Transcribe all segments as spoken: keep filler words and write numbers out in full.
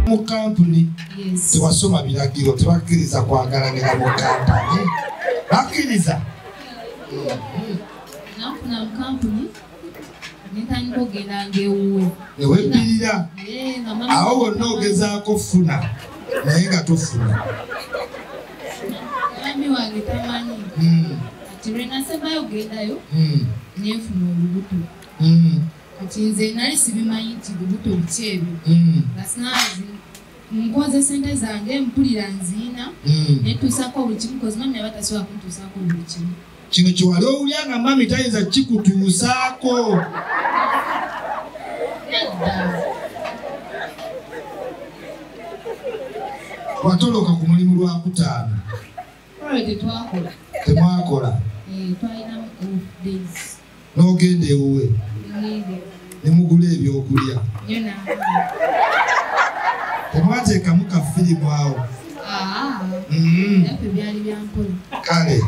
mu kampuni tewasoma biragiro tebakkiriza kwagalanira mu kampuni bakkiriza nafuna mu kampuni nitandika okugenda ng'ewuwe ewebbirira awo wonna ogezaako funa naye nga tofuna mwami wange tamanyi kati lwe nasembayo ogendayo nenfuna olubuto kati nze nali sibimanyi nti lubuto biki ebyo nga sinaazi nkoze sente zange mpulira nziina netuusako buli kimu kozi mami aba tasobola kuntuusaako buli kimu kino kiwali owulya nga mami tayinza kikutuusaako watoloka ku mulimu lwa kutaano tetwakola temwakola twalina days n'ogenda ewuwe ne mugula ebyokulya temwateekamu ka firimu awo naffe byali byampola kale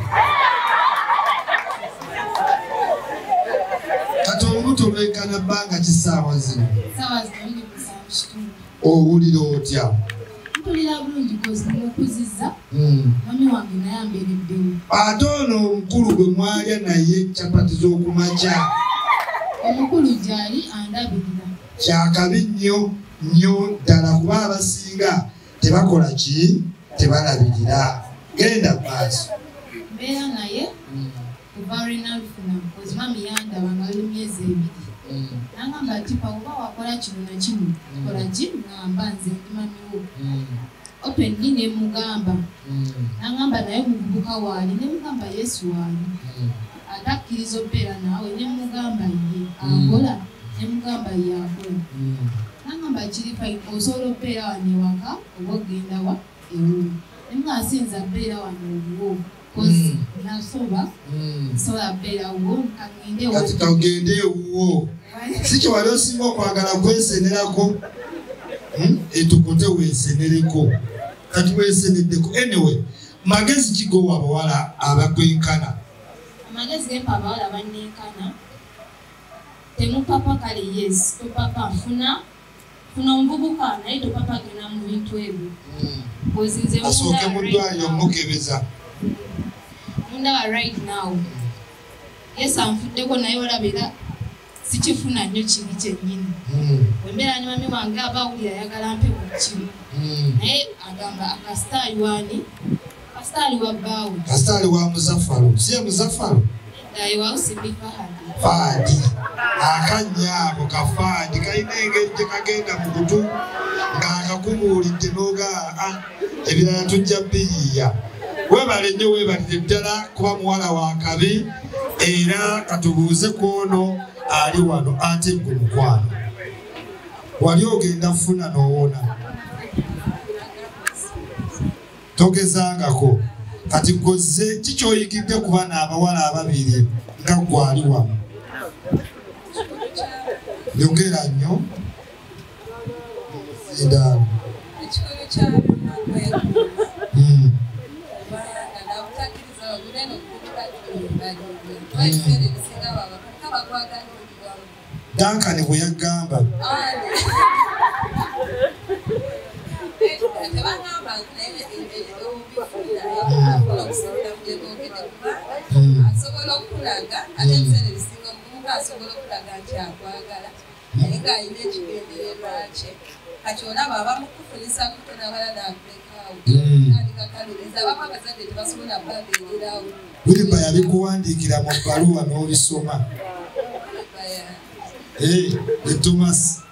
kati olubuto lwenkana bbanga kisaawa zino saawa zino ndi musanvu kitundu owulira otya mpulira bulungi kozi mukuzizza mwami wange naye ambeereddewo ate ono omukulu gwe mwalya naye capati z'okumakya omukulu gyali andabirira kyakabi nnyo nnyo ddala kuba abasinga tebakola ki tebalabirira genda maaso mbeera naye kuva lwenalufuna kozi mami yandaba nga luli myezi ebiri nangamba ati pakuba wakola kino na kino kola ki ngamba nze ndi mamiwo opendi nemugamba nangamba naye muvubuka waali nemugamba yesu waali atakkiriza obeera naawe nemugamba ye akola nemugamba ye akola nangamba kiri fayina osobola obeera wano ewaka oba ogenda wa ewo nemwasinza beera wano obuwo kozi nasoba nsobola beera wo kagende kati kagende ewuwo si kyewali osinga okwagala kwesenerako etukote weesenereko kati weeseneddeko anyway magezi kigowa abawala abakwenkana amagezi gempa abawala bannenkana temupapa kale yes topapa nfuna funa omuvubuka naye topapa gena mu bintu ebyo asooke mu ddwaliro mukebeza mundaba right now yes anfuddeko naye olabira sikifuna nnyo kibi kyennyini wembeera ne mami wange aba awulira ayagala mpe buli kimu naye agamba akasitaali wani kasitaali wa bbaawe kasitaali wa muzaffalo si ye muzaffalo ddaye wawusimbi fahadi faadi akanyaako kafaadi kalina engeri gye kagenda mu kutu ng'akakumuulidde n'ogaa ebirala tujja biriya webale nnyo webalire ddala kuba muwala wa kabi era katubuuze kwono ali wano ate gwe mukwano wali ogenda funa n'owona togezangako kati goze kikyoyigidde kuba n'abawala ababiri nga gwali wamu yogera nnyo endaalo Dankani bwe yagamba kati olaba abamukufunisa kutona balala akulekaawo ndikakaliza baba abazadde tebasobola babeererawo Wiliba yabikuwandiikira mu bbaluwa n'olisoma ne Thomas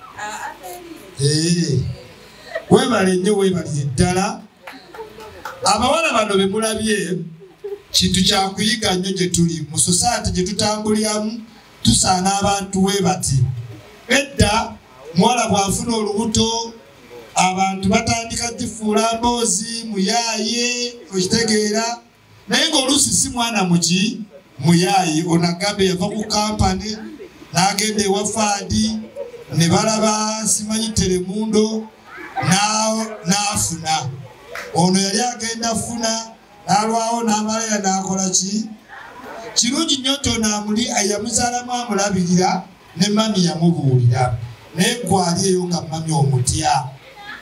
webale nnyo webalire ddala abawala bano be mulabye kintu kyakuyiga nnyo gye tuli mu society gye tutambuliramu tusaana abantu we bati edda muwala bw'afuna olubuto abantu batandika gifuula mboozi muyaaye okitegeera naye ng'oluusi si mwana muki muyaaye onagambe yava ku kampani n'agenda ewa faadi ne balaba simanyi Telemundo n'afuna ono yali agenda funa n'alwawo n'amalaya n'akola ki kirungi nnyo tonaamuli yamuzaalamu amulabirira ne mami yamubuulira naye gwali eyo nga mami omutya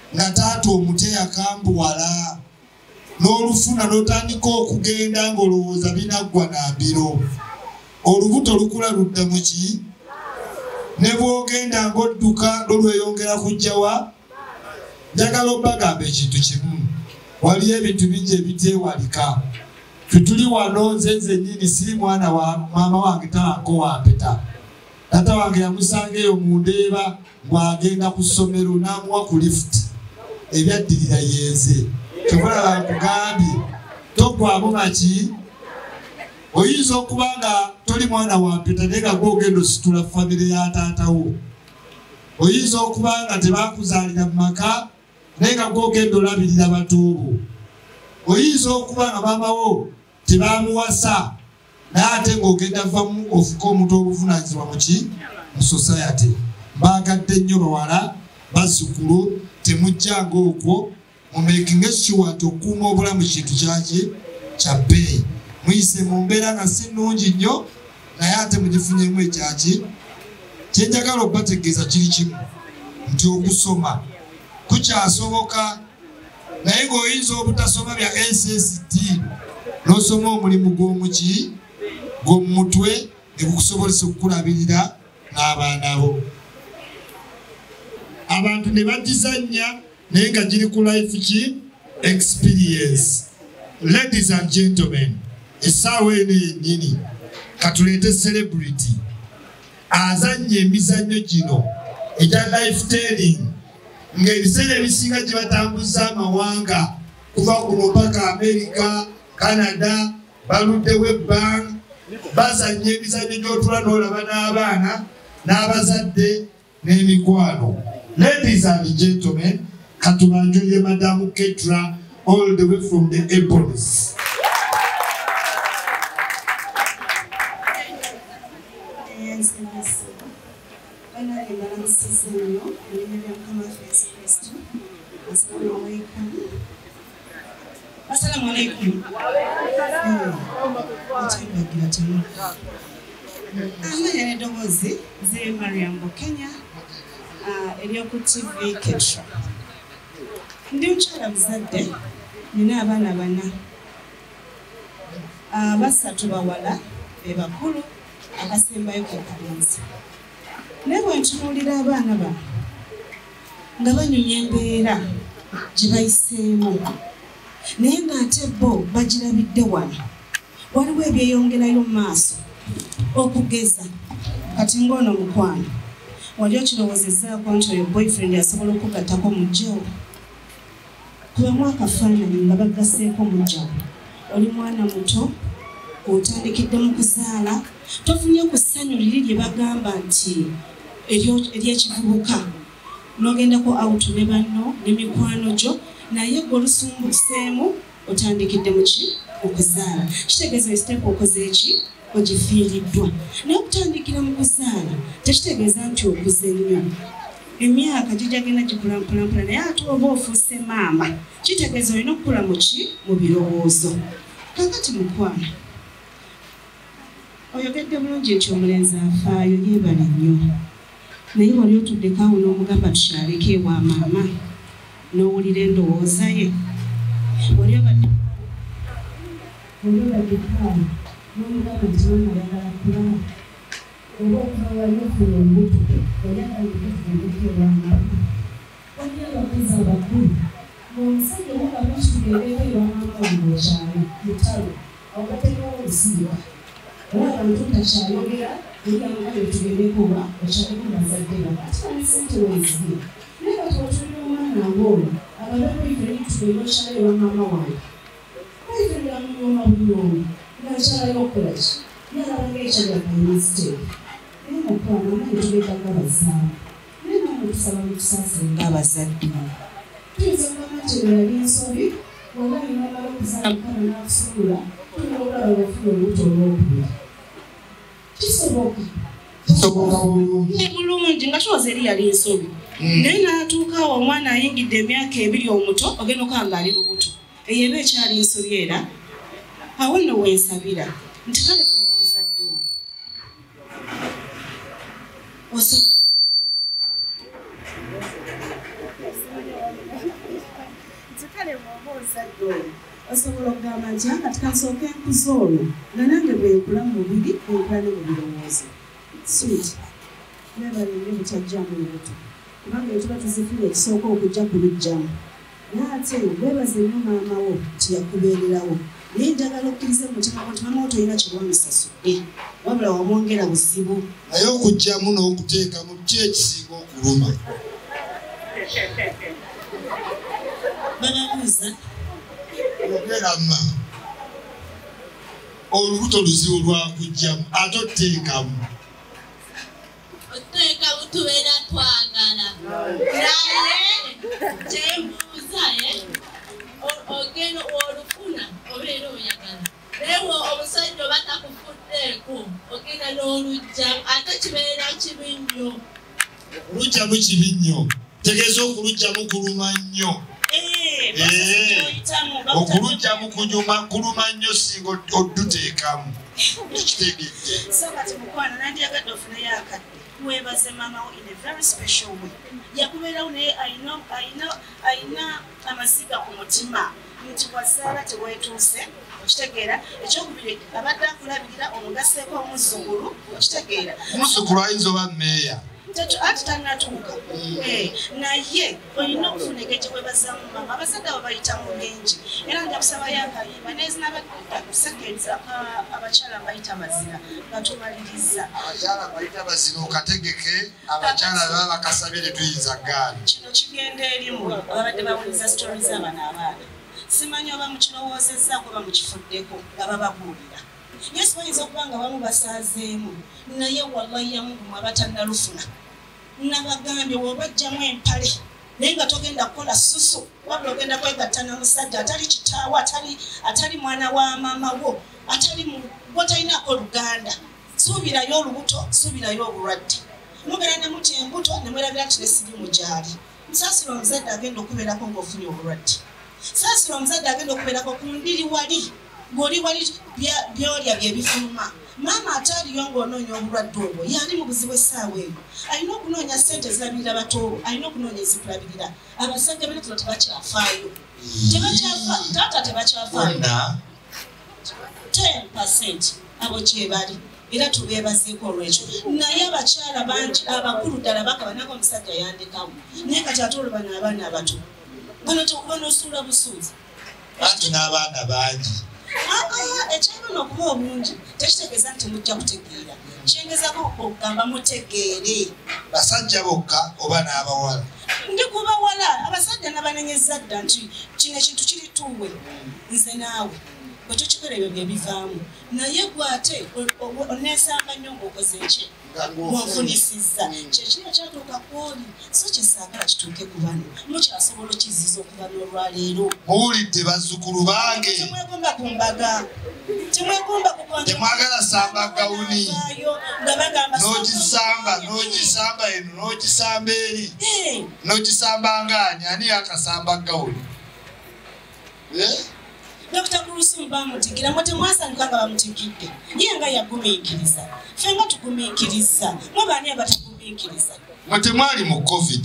nga taata omute yakambuwala n'olufuna n'otandika okugenda ng'olowooza binaggwa nambiro olubuto lukula ludda mu ki ne bw'ogenda ng'odduka lolweyongera kujjawa njagala obagamba ekintu kimu waliyo ebintu bingi ebiteewalika fetuli wano nze nzennyini siri mwana wa maama wange tawanko wampeta taata wange yamusanga eyo mu Ndeeba ng'agenda ku ssomero n'amuwa ku lifuti ebyaddirira yenze kyobulaba nkugambye togwamu maki oyinza okuba nga toli mwana wampeta naye nga gw'ogenda ositula famire ya taatawo oyinza okuba nga tebakuzaalira mu maka naye nga gw'ogenda olabirira batoobo oyinza okuba nga maamawo tebamuwasa naye ate ng'ogenda vamu ofuka omuntu obuvunaanyizibwa mu ki mu society baagadde nnyo bawala bazzukulu temujjanga okwo mu making sure nti okuuma obulamu kintu kyaki kya bbeeyi muyise mu mbeera nga si nnungi nnyo naye ate mugifunyemu ekyaki kyenjagala okubategeeza kiri kimu nti okusoma kukyasoboka naye ng'oyinza obutasoma bya S S T n'osoma omulimu gw'omuki gw'omu mutwe ne gukusobolesa okukulabirira n'abaana bo abantu ne bagizannya naye nga giri ku life ki experience. Ladies and gentlemen, essaawa eno yennyini katuleete celebrity azannya emizannyo gino egya life telling ng'ebiseera ebisinga gye batambuza amawanga kuva kuno paka America, Canada, baluddewo ebbanga bazannya emizannyo gy'otula n'olaba n'abaana n'abazadde n'emikwano. Ladies and gentlemen, katubanjulire Madamu Ketra all the way from the Ebonies. Yes, yes. When I am a season, I am come first question. Assalamu alaikum. Assalamu alaikum. I'm a dogozi, Ze Mariam Kenya, Elioko T V Ketra. Ndi mukyala muzadde nina abaana bana basatu bawala be bakulu akasembayo ke kalenzi naye bwe ntunuulira abaana bano nga banyumya embeera gye bayiseemu naye ng'ate bo bagirabidde wano waliwo ebyeyongerayo mu maaso okugeza kati ng'ono mukwano wali okirowoozezzaako nti oyo boyfriend asobola okugattako mujjawo kubamu akafaananyi nga baggaseeko mujjawo oli mwana muto otandikidde mu kuzaala tofunye ku ssanyu liri lye bagamba nti ery'ekivubuka n'ogendako out ne banno ne mikwano gyo naye gwe olusumbuseemu otandikidde mu ki okuzaala kitegeeza esiteepu okoze eki ogifiiriddwa naye okutandikira mu kuzaala tekitegeeza nti okuze nnyo emyaka gijagenda gikulampulampula naye ate oba ofuuse maama kitegeeza olina okukula mu ki mu birowoozo kakati mukwano oyogedde bulungi nti omulenzi afaayo yeebale nnyo naye wali otuddeko awo n'omugamba tukyaleko ewa maama n'owulira endowooza ye wali obaddekaawo n'omugamba nti maama ayagala kulaba oba okuba wali ofuna embuto oyagala okufuna embuto ewa maama wali abakozi abakulu ng'omusajja oba bakitugeereko ewa maama wange okyalo mutalo awo bateekawo obusiiba oba abantu takyayogera olyamuga betugendeko oba okyaleko bazadde bano ate balisente weezibye naye kati otulira omwana ng'ono ababekwifeni tugenda okyalo ewa maama wange kwifeni amunyoma buli omu ng'akyalayo okukola ki yalabanga ekyagakayiniziteeku naye mukwano naye tugenda ng'abazaala naye namutusaba mutusaase ng'abazadde tuyinza okugamba nti eno yali ensobi waba ninamala okuzaala mukama n'akusuula tulina okulaba bafuna olubuto olwokubiri kisoboka kisoboka bulungi bulungi nga kyoza eri yali ensobi naye n'atuuka awo omwana ayingidde emyaka ebiri omuto ogenda okanga ali lubuto eyo eba ekyali ensobi era awo nno wensabira nti kale bw'oba ozadde ono osobola Ntikale bw'oba ozadde oyo osobola okugamba nti anga tikansooka enkuza olwo nga nange bwekula mu mubiri bwekula ne mu birowoozo. Sweet nebale nnyo butajjamu lubuto kubanga etuba tuzifira ekisooka okujja kulujjamu naye ate weebaze nnyo maama wo nti yakubeererawo naye njagala okkiriza mu mutima gwo nti maama wo tolina kyewamisasudde wabula wamwongera buzibu naye okujjamu n'okuteekamu ki ekisinga okuluma bababuuza ogerama olubuto luzibu lwakujjamu ate oteekamu oteekamu tubeera twagala naye kyembuuza ogenda olufuna obeera oyagala naye omusajja oba takufuddeeko ogenda n'olujjamu ate kibeera kibi nnyo olujjamu kibi nnyo tegeeza okulujjamu kuluma nnyo okulujjamu kunyuma kuluma nnyo singa odduteekamu tukitegedde sakati mukwana nandyagadde ofuneyo akadde weebaze maama wo in a very special way yakubeerawo naye ayina amaziga ku mutima nti wazaala teweetuuse okitegeera ekyokubiri abadde akulabirira omugaseeko omuzzukulu okitegeera omuzzukulu ayinza oba mmeeya ati tanatuuka naye olina okufuna engeri webazamu mama abazadde abo bayita mu bingi era nja kusabayo akayimba nezinabasegeza abakyala bayita mazina nga tumaliriza abakyala bayita bazina okategeke abakyala baba bakasabye tetuyinza gaani kino kigenda erimu ababadde bawuliza sitori z'abana abaana simanyi oba mukirowoozezzaako oba mukifuddeko nga bababuulira yesu bayinza okuba nga bamu basaazeemu naye wallahi yamungumu abatannalufuna nabagambye wobajjamu empale naye nga togenda kukola susu wabula ogenda kwegatta na musajja atali kitaawo atali mwana wa maama wo atali gwotalinaako oluganda suubirayo olubuto suubirayo obulwadde mugera ne muti embuto ne mwerabira nti nesirimu gyali musaasira omuzadde agenda okubeerako ng'ofunye obulwadde saasira omuzadde agenda okubeerako ku ndiri wali ng'oli wali byolya byebifuluma maama ate aliyo ng'onoonya obulwadde obwo yali mu buzibu essaawa eyo alina okunoonya ssente ezirabirira bato alina okunoonya ezikulabirira abasajja bene tuno tebakyafaayo taata tebakyafaayo ten percent abo kyebali era tubeebazeeko olwekyo naye abakyala bangi abakulu ddala bakaba naga omusajja yandekawo naye kati ate olubana abaana abato banosuula busuuzi anti n'abaana bangi ekyabona okuba obungi tekitegeeza nti mujja kutegeera kyengezako okugamba mutegeere basajja bokka oba n'abawala ndi kubawala abasajja nabanenyeza dda nti kino ekintu kirituuwe nze naawe bwe tukikola ebyo byebivaamu naye gwate oneesanga nnyo ng'okoze ki bwonfunisizza kyekino kyatuuka kwoli so kyesaagala kituuke ku bano mukyasobola okiziza okuva n'olwaleero muwulidde bazzukulu bange temwegomba ku mbaga temwegomba temwagala samba gawuni n'ogisamba n'ogisamba eno n'ogisamba eri n'ogisamba ngaani ani yakasamba gawuni Dokita Kurusimu bamutikira mwe temwasanyuka nga bamutikidde ye nga yagumiikiriza ffe nga tugumiikiriza mwe baani abatagumiikiriza mwe temwali mu covid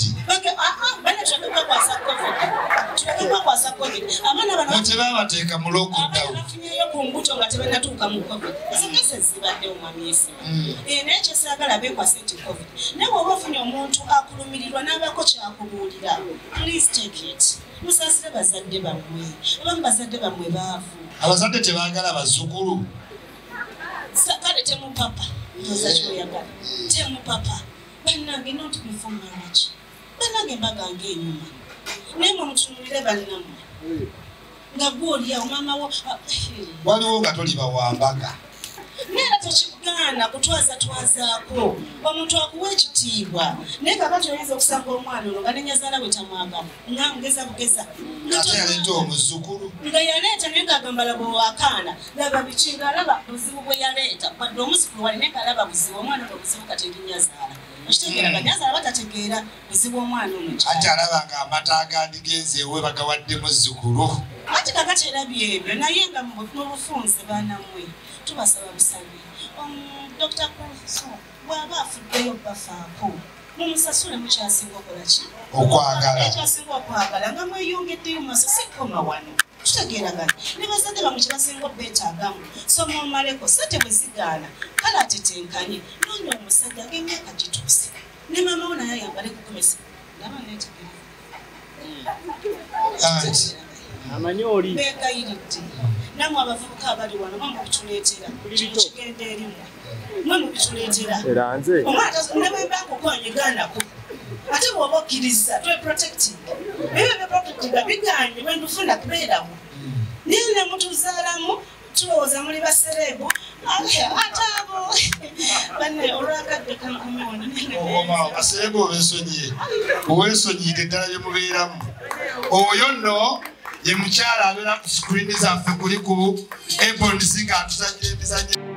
mwe tebabateeka mu lockdown bafunyeyo ku mbuto nga tebanatuuka mu covid ezokese zibadde omwamiesi naye kyesaagala beekwasa nti covid naye bw'oba ofunye omuntu akulumirirwa n'abaako kyakubuulira please take it musaasire bazadde bammwe oba mubazadde bammwe baavu abazadde tebaagala bazzukulu kale temupapa ntoza kyoyagala temupapa bannange not before marriage bannange mbagange enyuma naye mwe mutunulire bannammwe nga gwolyawo maama wo waliwo nga toli bawambaga neera tekikugaana kutwaza twazaako omuntu akuwa ekitiibwa naye kakati oyinza okusanga omwana ono nga nenyazaala bwe tamwagala nga mugeza bugeza ate yaleeta omuzzukulu nga yaleeta naye ng'agamba laba owakaana laba biki ng'alaba buzibu bwe yaleeta wadde omuzukulu wali naye ng'alaba buzibu omwana ono buzibu kati erinyazaala okitegeera banyazaala batategeera buzibu omwana ono ate alaba ng'amata agandigenze ewe bagawadde muzzukulu ati kakati erabye ebyo naye nga mu bufunze baanammwe tubasaba busabi dokita Kurusimu bw'aba afuddeyo bafaako mumusasule mukyasinga okola ki okwagala ekyasinga okwagala nga mweyongeddeyo mumasasi koma wano tutegeeragana ne bazadde bamwe kyebasinga obbeetaagamu so mumaleko sente bwe zigaana kale atetenkanye noonya omusajja ng'emyaka gituuse ne maama wo naye ayambale kukomesa ndaba neetegereza amanyi oli beegayiridde namwe abavubuka abali wano mwe mubituleetera kigenda erimu mwe mubituleetera omwana ne bwembakukonyiganako ate bw'oba okkiriza tweprotecting ebyo byeprotectinga biganye bwendufunda kubeerawo naye ne mutuzaalamu tulowooza muli baserebu ate abo banne olwakadde kankumiwono oma baserebu obensonyiye owensonyiyiga eddala bye mubeeramu oyo nno ye mukyala abeera ku sikuriini zaffe kuli ku Ebonies ng'atuzanyira emizannyo